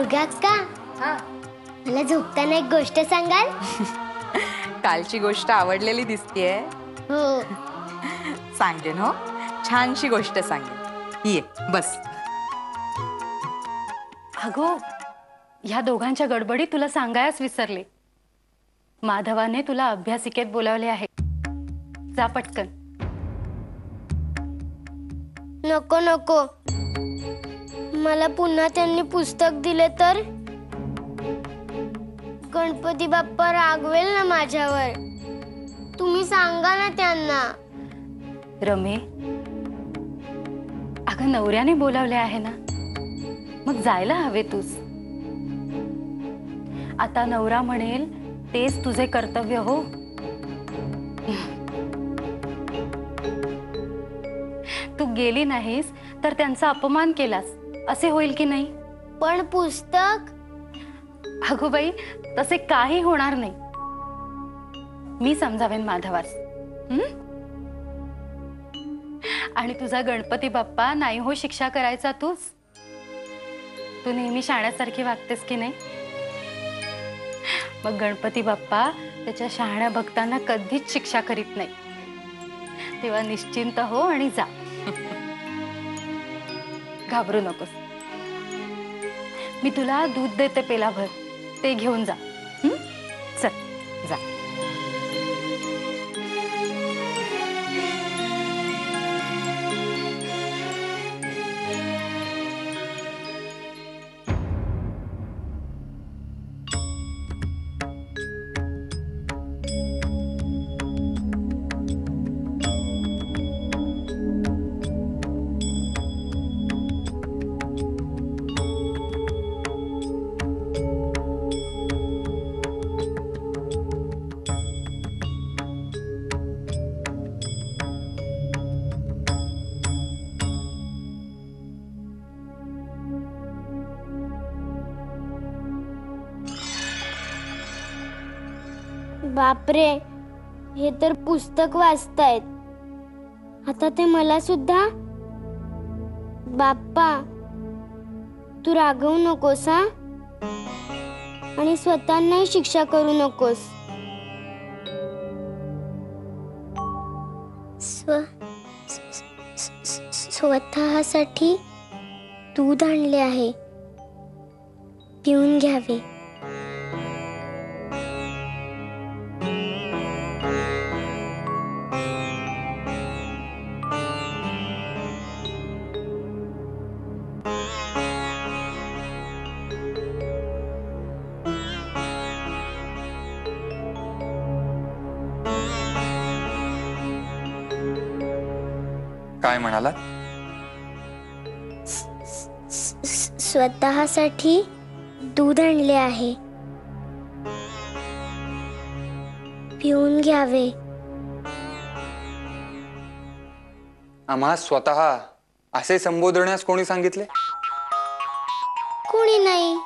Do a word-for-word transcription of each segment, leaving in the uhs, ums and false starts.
दुर्गा अक्का, मला झोपताना एक गोष्ट सांगाल? कालची गोष्ट आवडलेली दिसतीये. हो. सांगेन हो, छानशी गोष्ट सांगेन. ये बस. अगो, ह्या दोघांच्या गडबडीत तुला सांगायच विसरले. माधवाने तुला अभ्यासिकेत बोलावले आहे. जा पटकन. नको नको, मला पुन्हा त्यांनी पुस्तक दिले तर गणपती बाप्पा रागवेल ना माझ्यावर. तुम्ही सांगा ना त्यांना. रमे, अगं नवऱ्याने बोलावले आहे ना, मग जायला हवे तूच. आता नवरा म्हणेल तेच तुझे कर्तव्य हो. तू गेली नाहीस तर त्यांचा अपमान केलास असे होईल की नाही? पण पुस्तक? अगो बाई, तसे काही होणार नाही. मी समजावेन माधवास. आणि तुझा गणपती बाप्पा नाही हो शिक्षा करायचा तूच. तू नेहमी शाण्यासारखी वागतेस की नाही? मग गणपती बाप्पा त्याच्या शहाण्या भक्तांना कधीच शिक्षा करीत नाही. तेव्हा निश्चिंत हो आणि जा. घाबरू नकोस. मी तुला दूध देते पेलाभर, ते घेऊन जा. चल जा. बापरे, हे तर पुस्तक वाचतायत. आता ते मला सुद्धा. बाप्पा, तू रागवू नकोस हा, आणि स्वतःनाही शिक्षा करू नकोस. स्व स्वतःसाठी दूध आणले आहे, पिऊन घ्यावे. काय म्हणाला? स्वतःसाठी दूध आणले आहे, पिऊन घ्यावे. आम्हा स्वतः असे संबोधण्यास कोणी सांगितले? कोणी नाही.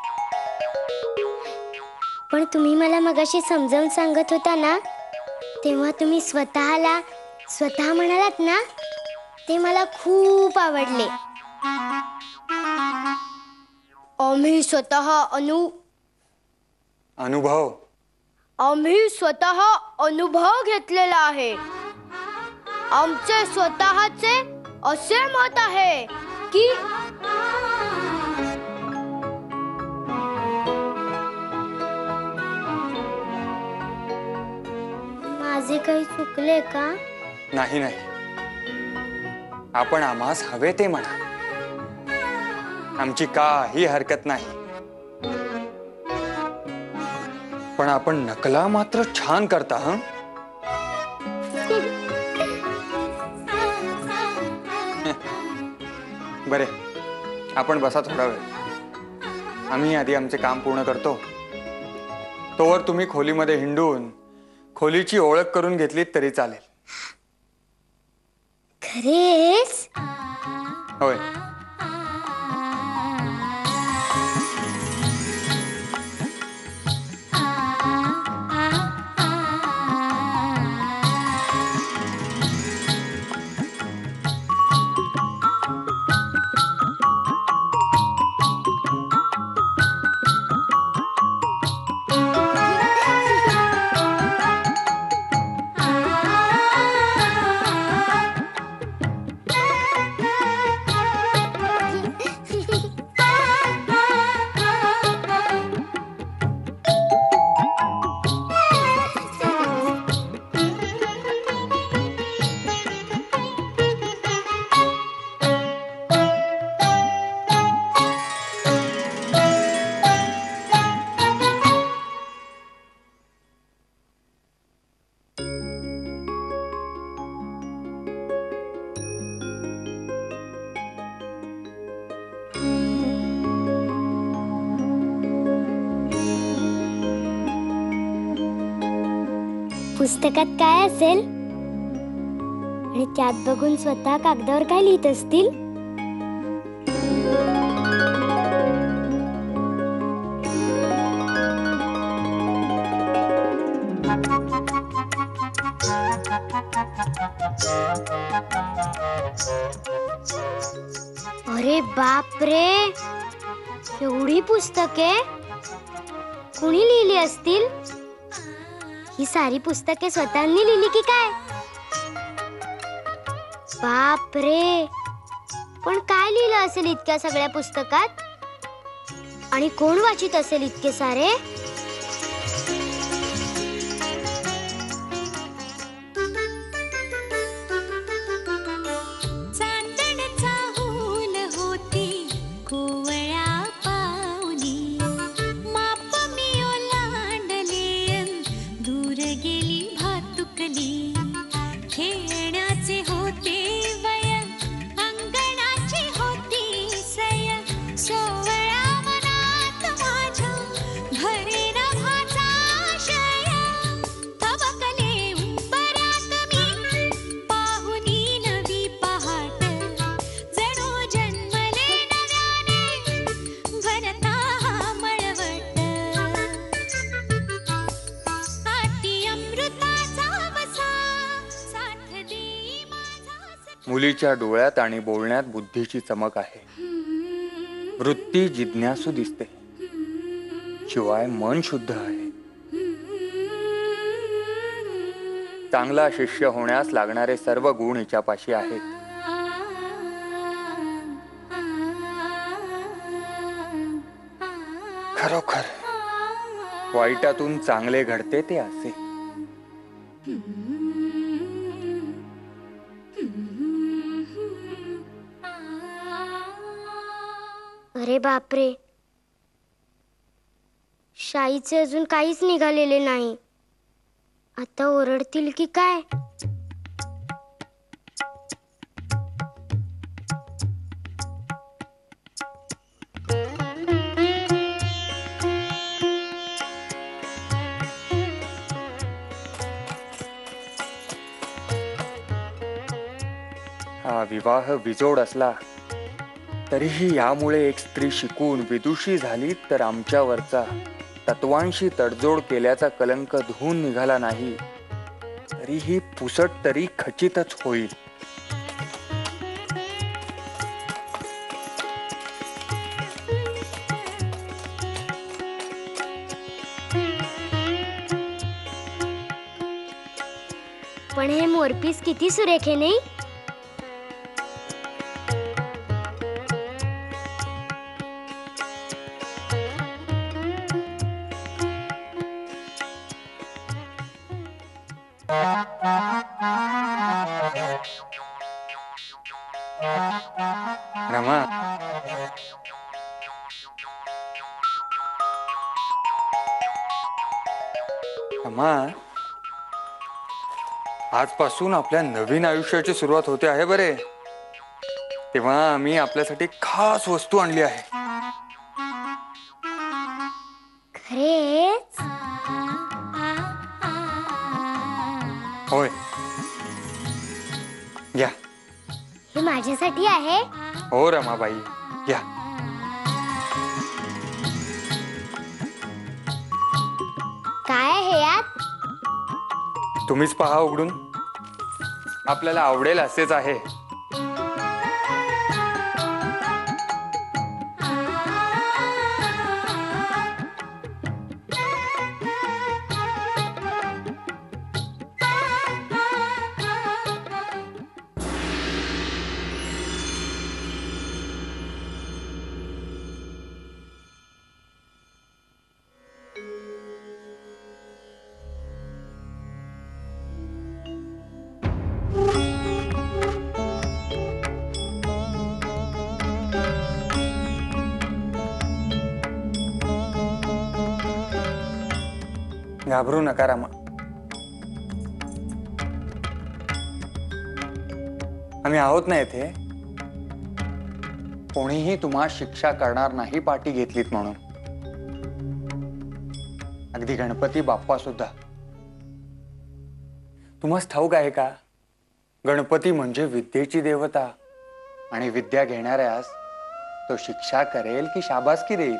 पण तुम्ही मला मगाशी समजावून सांगत होता ना, तेव्हा तुम्ही स्वतःला स्वतः म्हणालात ना, ते मला खूप आवडले. आम्ही स्वतः अनु अनुभव आम्ही स्वतः अनुभव घेतलेला आहे. आमचे स्वतःचे असे मत आहे की माझे काही चुकले का? नाही नाही, आपण आम्हास हवे ते म्हणा. आमची काही हरकत नाही. पण आपण नकला मात्र छान करता. हं बरे, आपण बसा थोडा वेळ. आम्ही आधी आमचे काम पूर्ण करतो. तोवर तुम्ही खोलीमध्ये हिंडून खोलीची ओळख करून घेतलीत तरी चालेल. खरेच? होय. पुस्तकात काय असेल आणि त्यात बघून स्वतः कागदावर काय लिहित असतील? अरे बाप रे, एवढी पुस्तके कुणी लिहिली असतील? ही सारी पुस्तके स्वतःनी लिहिली की काय? बाप रे, पण काय लिहिलं असेल इतक्या सगळ्या पुस्तकात? आणि कोण वाचित असेल इतके सारे? मुलीच्या डोळ्यात आणि बोलण्यात बुद्धीची चमक आहे. वृत्ती जिज्ञासू दिसते. शिवाय मन शुद्ध आहे. चांगला शिष्य होण्यास लागणारे सर्व गुण हिच्यापाशी आहेत. खरोखर वाईटातून चांगले घडते ते असे. अरे बापरे, शाईचे अजून काहीच निघालेले नाही. आता ओरडतील की काय? हा विवाह विजोड असला तरीही यामुळे एक स्त्री शिकून विदुषी झाली तर आमच्यावरचा तत्वांशी तडजोड केल्याचा कलंक धुवून निघाला नाही तरीही पुसट तरी खचितच होईल. पण हे मोरपीस किती सुरेख आहे नाही? रमा, रमा, आजपासून आपल्या नवीन आयुष्याची सुरुवात होते आहे बरे. तेव्हा आम्ही आपल्यासाठी खास वस्तू आणली आहे. खरेच? होय, घ्या. हे माझ्यासाठी आहे? हो रमाबाई, घ्या. काय आहे यात? तुम्हीच पहा उघडून. आपल्याला आवडेल असेच आहे. घाबरू नका रमा. आम्ही आहोत ना येथे. कोणीही तुम्हा शिक्षा करणार नाही पाठी घेतलीत म्हणून. अगदी गणपती बाप्पा सुद्धा. तुम्हाला ठाऊक आहे का, गणपती म्हणजे विद्येची देवता आणि विद्या घेणाऱ्यास तो शिक्षा करेल की शाबासकी देईल.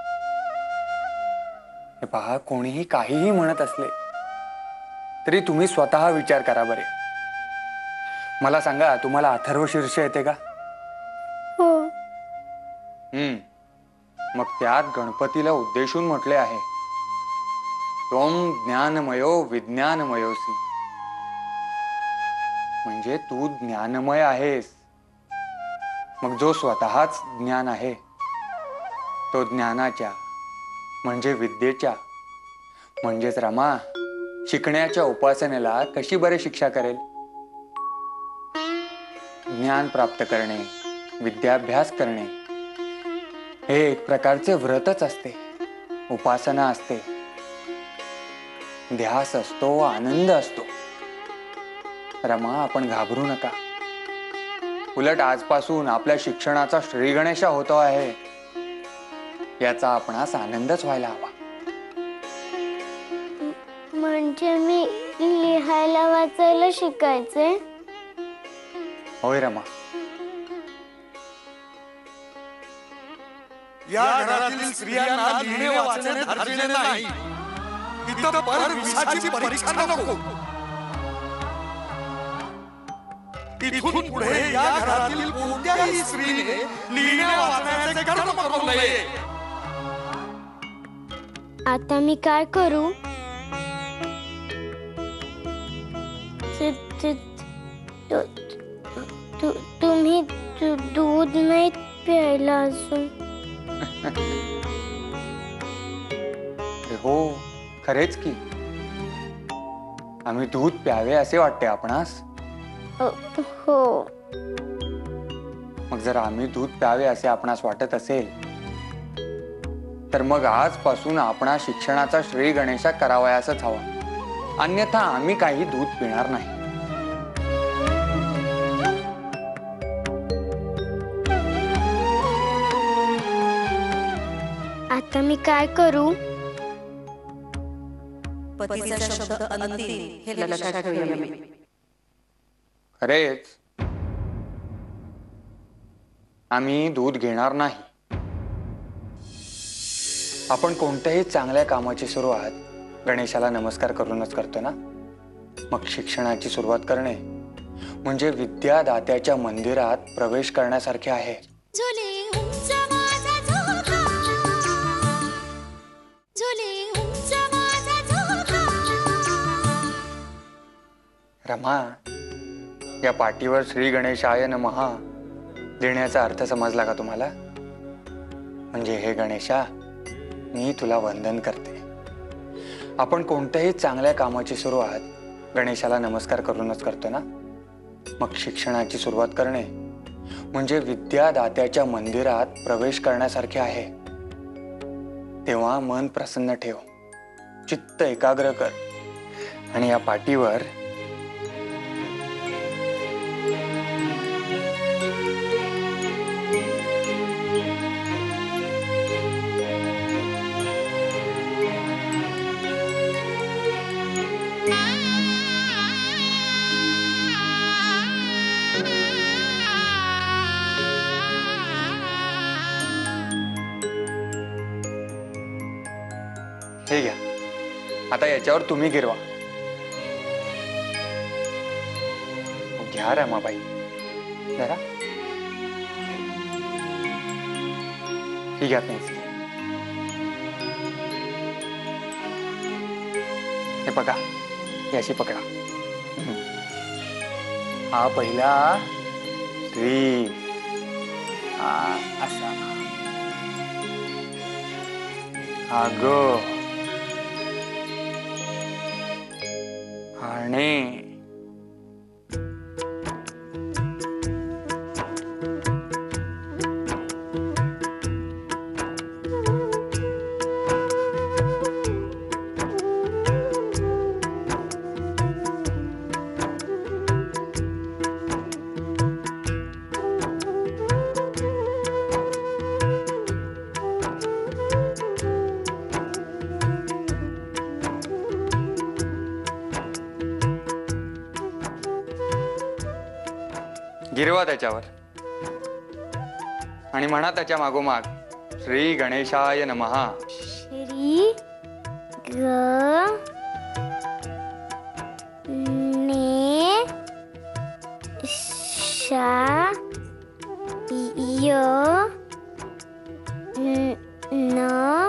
हे पहा, कोणीही काहीही म्हणत असले तरी तुम्ही स्वतः विचार करा बरे. मला सांगा, तुम्हाला अथर्व शीर्ष येते का? हो. हम्म मग त्यात गणपतीला उद्देशून म्हटले आहे, त्वं ज्ञानमयो विज्ञानमयोसी. म्हणजे तू ज्ञानमय आहेस. मग जो स्वतःच ज्ञान आहे तो ज्ञानाच्या म्हणजे विद्येच्या म्हणजेच रमा शिकण्याच्या उपासनेला कशी बरे शिक्षा करेल? ज्ञान प्राप्त करणे, विद्याभ्यास करणे हे एक प्रकारचे व्रतच असते, उपासना असते, ध्यास असतो, आनंद असतो. रमा, आपण घाबरू नका. उलट आजपासून आपल्या शिक्षणाचा श्री गणेशा होतो आहे, याचा आपणास आनंदच व्हायला हवा. म्हणजे मी लिहायला वाचायला शिकायचे? होय रमा. या घरातील स्त्रियांना लिहिणे वाचणे धार्जिणे नाही. इथं पर विषयाची परीक्षा नको. इथून पुढे या घरातील कोणत्याही स्त्रीने लिहिणे वाचण्याचे कर्म करू नये. आता मी काय करू? तु- तु- तु- तु- तुम्ही तु- दूध नाही प्यायला अजून? हो, खरेच की. आम्ही दूध प्यावे असे वाटते आपणास? अ, हो. मग जर आम्ही दूध प्यावे असे आपणास वाटत असेल तर मग आजपासून आपणा शिक्षणाचा श्री गणेशा करावयासच हवा. अन्यथा आम्ही काही दूध पिणार नाही. आता मी काय करू? पतीचा शब्द अंतिम हे लक्षात ठेवूया मी. खरेच आम्ही दूध घेणार नाही. आपण कोणत्याही चांगल्या कामाची सुरुवात गणेशाला नमस्कार करूनच करतो ना. मग शिक्षणाची सुरुवात करणे म्हणजे विद्यादात्याच्या मंदिरात प्रवेश करण्यासारखे आहे. रमा, या पाटीवर श्री गणेशाय नमः लिहिण्याचा अर्थ समजला का तुम्हाला? म्हणजे हे गणेशा, मी तुला वंदन करते. आपण कोणत्याही चांगल्या कामाची सुरुवात गणेशाला नमस्कार करूनच करतो ना. मग शिक्षणाची सुरुवात करणे म्हणजे विद्यादात्याच्या मंदिरात प्रवेश करण्यासारखे आहे. तेव्हा मन प्रसन्न ठेव, चित्त एकाग्र कर आणि या पाटीवर हे घ्या. आता याच्यावर तुम्ही गिरवा. घ्या रमाबाई जरा. ही घ्या पेन्सिल. हे बघा, ही अशी पकडा. हा पहिला श्री, हा असा, हा ग आणि गिरवा त्याच्यावर आणि म्हणा त्याच्या मागोमाग श्री गणेशाय नमः. श्री ग ने शा य न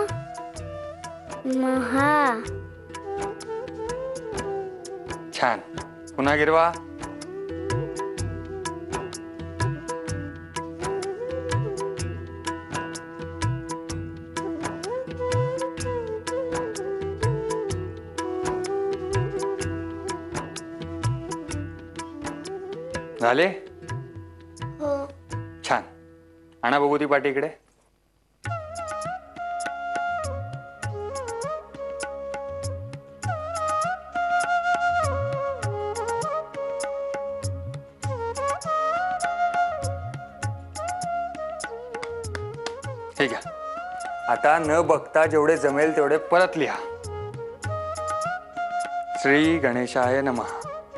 महा. छान. पुन्हा गिरवा. झाले. हो. छान. आणा बघू ती पाटी इकडे. ठीक आहे. आता न बघता जेवढे जमेल तेवढे परत लिहा. श्री गणेशाय नमः.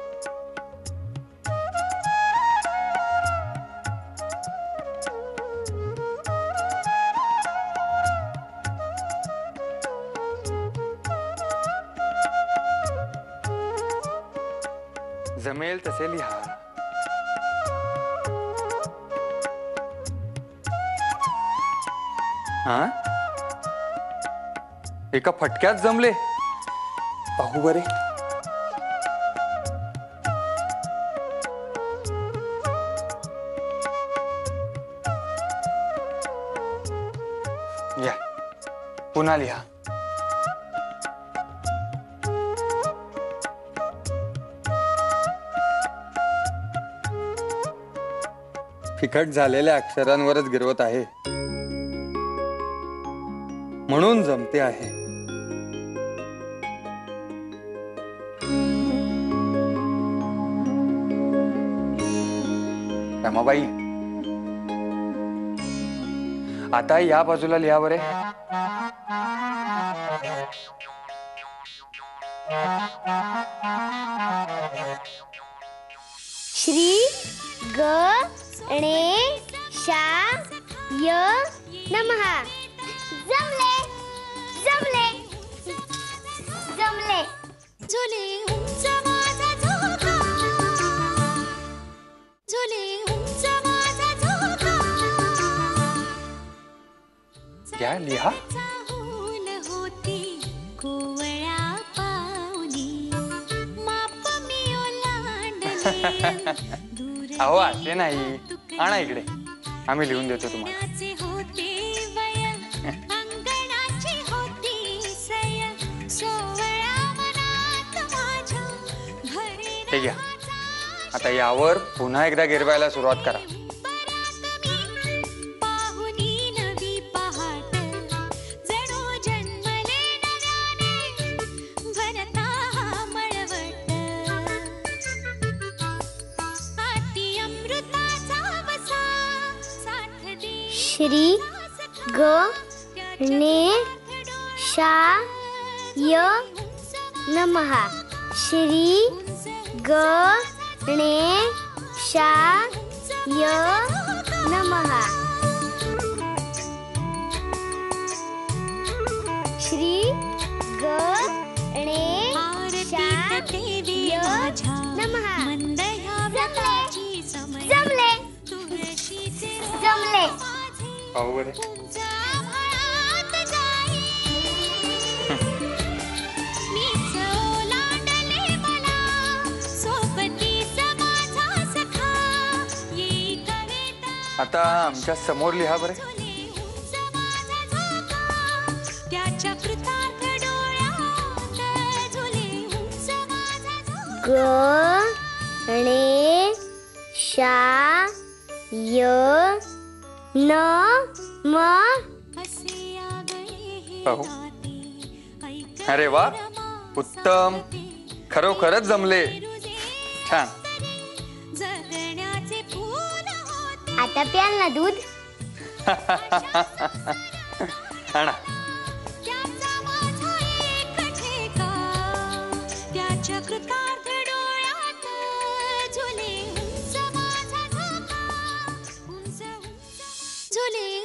जमेल तसे लिहा. हा, एका फटक्यात जमले. पाहू बरे. या पुन्हा लिहा. फिकट झालेल्या अक्षरांवरच गिरवत आहे म्हणून जमते आहे. रमाबाई, आता या बाजूला लिहा बरे. श्री गणेशाय नमः. जमले जमले जमले. झुले उंच माझा झोका, झुले उंच माझा झोका. या लिहा. चाहूल होती कोवळ्या पाऊली, माप मी ओलांडले. अहो असे नाही. आणा इकडे, आम्ही लिहून देतो तुम्हाला. दुर्याचे होते वय, अंगणाची होती सय, सोवळ्या मनात माझ्या भरे हे घ्या. आता यावर पुन्हा एकदा गिरवायला सुरुवात करा. पाहुनी नवी पहाट, जणू जन्मले नव्याने, भरता मळवट. हाती अमृताचा वसा, साथ दे श्री गणेशाय नमः. श्री गणेशाय नमः. श्री गणेशाय नमः. मंद ह्या व्रताची समय, जमले तुळशीचे जमले. पाहू बरे. तुमच्या भळात जाई, मीच ओलांडले मला, सोबतीच माझा सखा. येई कविता आता आमच्या समोर लिहा बरे. झुले उंच माझा झोका, त्याच्या कृतार्थ डोळ्यात, झुले उंच माझा झोका. गणेशाय नमः. असे आगळे हे पाहू. नाते, ऐक अरे वा, उत्तम. खरोखरच जमले. छान. जगण्याचे फूल होते. आता प्याल ना दूध. आणा. त्याचा माझा एक ठेका, त्याच्या कृतार्थ डोळ्यात, झुले उंच माझा झोका. झुले